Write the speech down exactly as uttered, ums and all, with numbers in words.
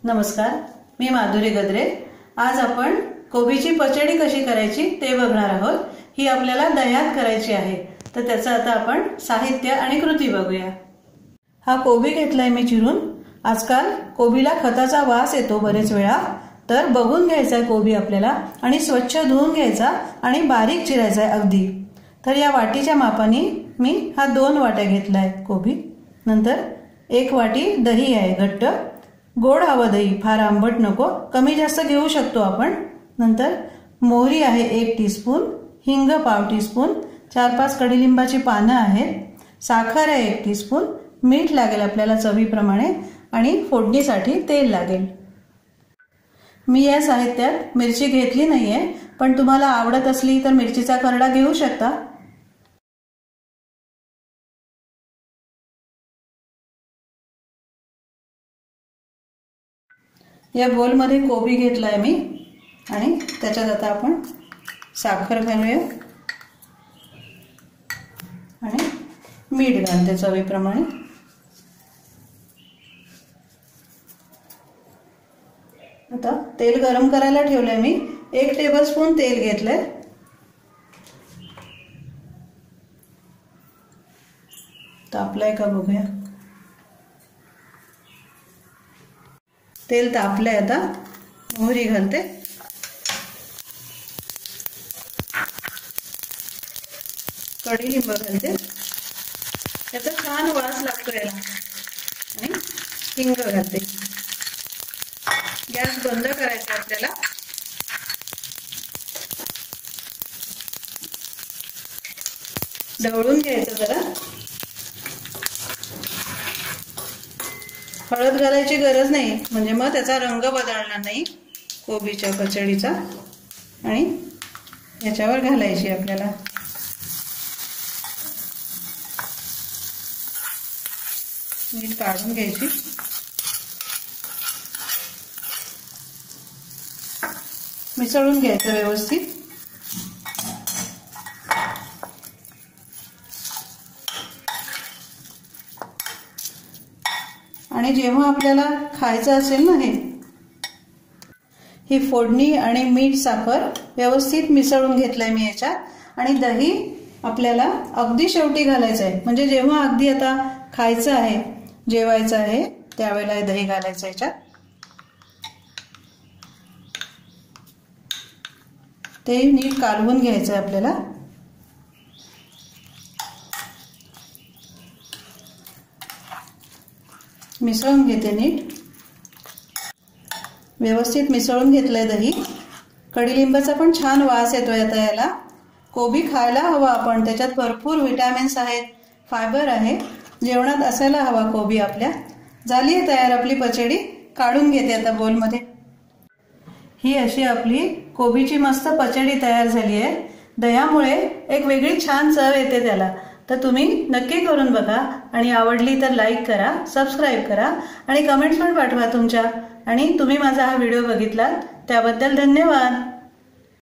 नमस्कार, मी माधुरी गद्रे। आज आपण कोबीची पचडी कशी करायची ते बघणार आहोत। ही आपल्याला दह्यात करायची आहे, तर त्याचं आता आपण साहित्य आणि कृती बघूया। हा कोबी घेतलाय मी चिरून। आजकाल कोबीला खताचा वास येतो बरेच वेळा, तर बघून घ्यायचा कोबी आपल्याला आणि स्वच्छ धुवून घ्यायचा आणि बारीक चिरायचा अगदी। तर या वाटीच्या मापाने मी हा दोन वाट्या घेतलाय कोबी। नंतर एक वाटी दही आहे घट्ट, गोड हवं दही, फार आंबट नको, कमी जास्त घेऊ शकतो आपण। नंतर मोहरी आहे एक टीस्पून, हिंग पाव टीस्पून, चार पाच कडीलिंबाची पानं आहेत, साखर आहे एक टीस्पून, मीठ लागेल आपल्याला चवीप्रमाणे आणि फोडणीसाठी तेल लागेल। मी या साहित्यात मिरची घेतली नाहीये, पण तुम्हाला आवडत असली तर मिरचीचा खर्डा घेऊ शकता। या बोल मध्ये कोबी घेतलाय मी आणि त्याच्यात आता आपण साखर घालूया आणि मीठ घालते चवीप्रमाणे। आता तेल गरम करायला ठेवलंय मी, एक टेबलस्पून तेल घेतलंय। तापलंय का बघूया। तेल तापलंय, आता मोहरी घालते, कढीलिंब घालते, त्याचा छान वास लागतो याला, आणि हिंग घालते। गॅस बंद करायचा आपल्याला। ढवळून घ्यायचं जरा। हळद घालायची गरज नाही, म्हणजे मग त्याचा रंग बदलणार नाही कोबीच्या पचडीचा। आणि याच्यावर घालायची आपल्याला। मीठ काढून घ्यायची। मिसळून घ्यायचं व्यवस्थित। आणि जेव्हा आपल्याला खायचं असेल ना, हे ही फोडणी आणि मीठ साखर व्यवस्थित मिसळून घेतलंय मी याच्यात। आणि दही आपल्याला अगदी शेवटी घालायचं आहे, म्हणजे जेव्हा अगदी आता खायचं आहे, जेवायचं आहे, त्यावेळेला दही घालायचं याच्यात। ते नीट कालवून घ्यायचं आपल्याला। मिसळून घेते नीट, व्यवस्थित मिसळून घेतलंय दही। कडीलिंबाचा पण छान वास येतोय आता याला। कोबी खायला हवा आपण, त्याच्यात भरपूर विटॅमिन्स आहेत, फायबर आहे, जेवणात असायला हवा कोबी आपल्या। झाली आहे तयार आपली पचडी, काढून घेते आता बोल मध्ये। ही अशी आपली कोबीची मस्त पचडी तयार झाली आहे। दह्यामुळे एक वेगळी छान चव येते त्याला। तर तुम्ही नक्की करून बघा, आणि आवडली तर लाईक करा, सबस्क्राईब करा आणि कमेंट्स पण पाठवा तुमच्या। आणि तुम्ही माझा हा व्हिडिओ बघितलात त्याबद्दल धन्यवाद।